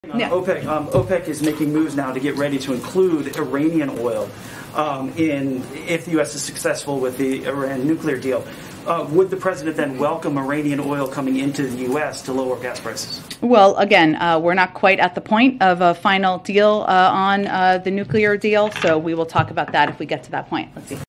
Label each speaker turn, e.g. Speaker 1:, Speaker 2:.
Speaker 1: Yeah. OPEC is making moves now to get ready to include Iranian oil if the U.S. is successful with the Iran nuclear deal. Would the president then welcome Iranian oil coming into the U.S. to lower gas prices?
Speaker 2: Well, again, we're not quite at the point of a final deal on the nuclear deal, so we will talk about that if we get to that point. Let's see.